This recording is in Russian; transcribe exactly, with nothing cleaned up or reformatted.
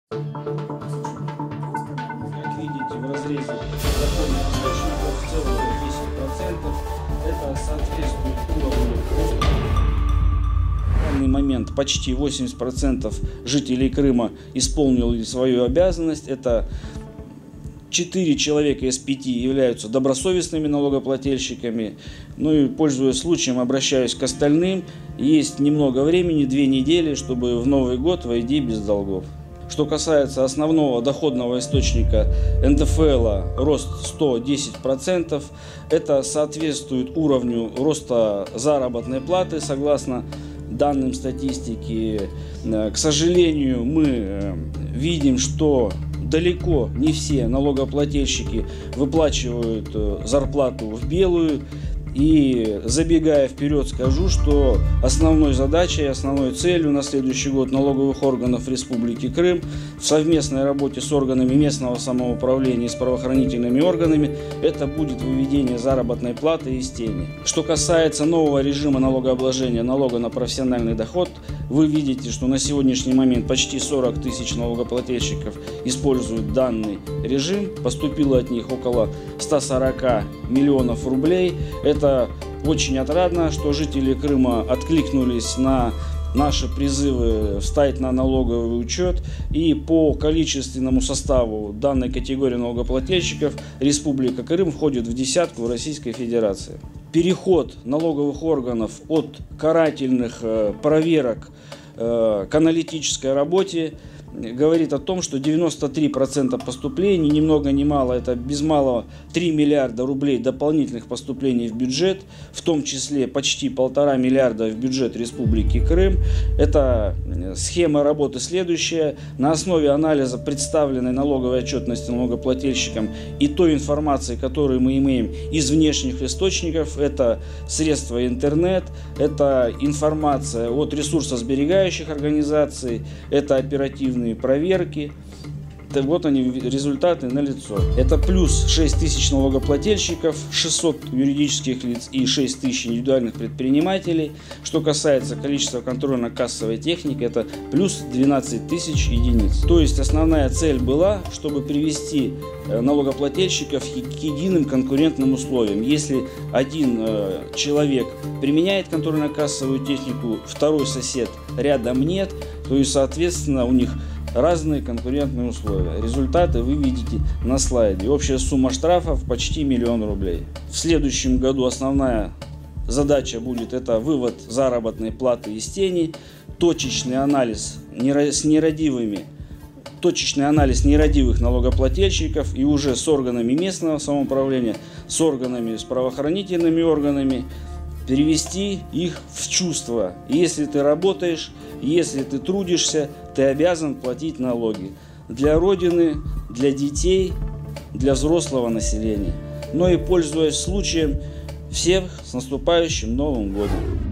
Как видите, в разрезе доходных источников в целом десять процентов. Это соответствует уровню. В данный момент почти восемьдесят процентов жителей Крыма исполнили свою обязанность. Это четыре человека из пяти являются добросовестными налогоплательщиками. Ну и, пользуясь случаем, обращаюсь к остальным. Есть немного времени, две недели, чтобы в Новый год войти без долгов. Что касается основного доходного источника эн дэ эф эл, рост сто десять процентов, это соответствует уровню роста заработной платы согласно данным статистики. К сожалению, мы видим, что далеко не все налогоплательщики выплачивают зарплату в белую. И забегая вперед, скажу, что основной задачей, основной целью на следующий год налоговых органов Республики Крым в совместной работе с органами местного самоуправления и с правоохранительными органами это будет выведение заработной платы из тени. Что касается нового режима налогообложения налога на профессиональный доход, вы видите, что на сегодняшний момент почти сорок тысяч налогоплательщиков используют данный режим. Поступило от них около ста сорока миллионов рублей. Это очень отрадно, что жители Крыма откликнулись на наши призывы встать на налоговый учет, и по количественному составу данной категории налогоплательщиков Республика Крым входит в десятку Российской Федерации. Переход налоговых органов от карательных проверок к аналитической работе говорит о том, что девяносто три процента поступлений, ни много ни мало, это без малого три миллиарда рублей дополнительных поступлений в бюджет, в том числе почти полтора миллиарда в бюджет Республики Крым. Это схема работы следующая. На основе анализа представленной налоговой отчетности налогоплательщикам и той информации, которую мы имеем из внешних источников, это средства интернет, это информация от ресурсосберегающих организаций, это оперативные проверки. Вот они, результаты налицо. Это плюс шесть тысяч налогоплательщиков, шестьсот юридических лиц и шесть тысяч индивидуальных предпринимателей. Что касается количества контрольно-кассовой техники, это плюс двенадцать тысяч единиц. То есть основная цель была, чтобы привести налогоплательщиков к единым конкурентным условиям. Если один э, человек применяет контрольно-кассовую технику, второй сосед рядом нет, то и соответственно у них разные конкурентные условия. Результаты вы видите на слайде. Общая сумма штрафов почти миллион рублей. В следующем году основная задача будет это вывод заработной платы из тени, точечный анализ с нерадивыми, точечный анализ нерадивых налогоплательщиков и уже с органами местного самоуправления, с органами, с правоохранительными органами перевести их в чувство. Если ты работаешь, если ты трудишься, ты обязан платить налоги для Родины, для детей, для взрослого населения. Но и пользуясь случаем, всех с наступающим Новым годом!